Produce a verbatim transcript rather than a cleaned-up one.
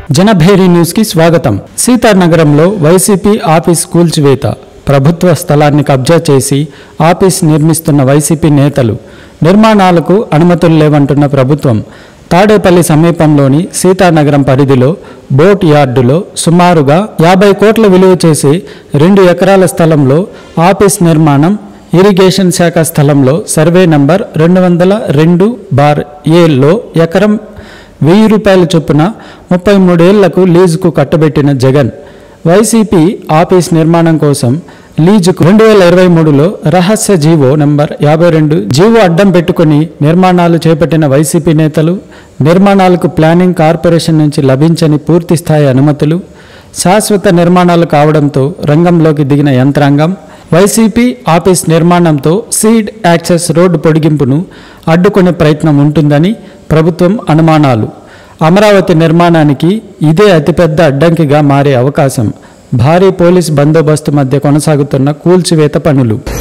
Janabheri news కి స్వాగతం. సీతానగరంలో YCP office కూల్చివేత. ప్రభుత్వ స్థలాన్ని కబ్జా చేసి ఆఫీస్ నిర్మిస్తున్న వైసీపీ నేతలు. నిర్మాణాలకు అనుమతులు లేవంటున్న ప్రభుత్వం. తాడేపల్లి సమీపంలోని సీతానగరం పరిధిలో బోట్ యార్డులో సుమారుగా యాభై కోట్ల విలువ చేసి రెండు ఎకరాల స్థలంలో ఆఫీస్ నిర్మాణం. ఇరిగేషన్ శాఖ స్థలంలో సర్వే నంబర్ రెండు వందల రెండు బార్ ఏలో ఎకరం వెయ్యి రూపాయల చొప్పున ముప్పై మూడేళ్లకు లీజుకు కట్టబెట్టిన జగన్. వైసీపీ ఆఫీస్ నిర్మాణం కోసం లీజుకు రెండు వేల ఇరవై మూడులో రహస్య జీవో నంబర్ యాభై రెండు జీవో అడ్డం పెట్టుకుని నిర్మాణాలు చేపట్టిన వైసీపీ నేతలు. నిర్మాణాలకు ప్లానింగ్ కార్పొరేషన్ నుంచి లభించని పూర్తి స్థాయి అనుమతులు. శాశ్వత నిర్మాణాలు కావడంతో రంగంలోకి దిగిన యంత్రాంగం. వైసీపీ ఆఫీస్ నిర్మాణంతో సీడ్ యాక్సెస్ రోడ్డు పొడిగింపును అడ్డుకునే ప్రయత్నం ఉంటుందని ప్రభుత్వం అనుమానాలు. అమరావతి నిర్మాణానికి ఇదే అతిపెద్ద అడ్డంకిగా మారే అవకాశం. భారీ పోలీస్ బందోబస్తు మధ్య కొనసాగుతున్న కూల్చివేత పనులు.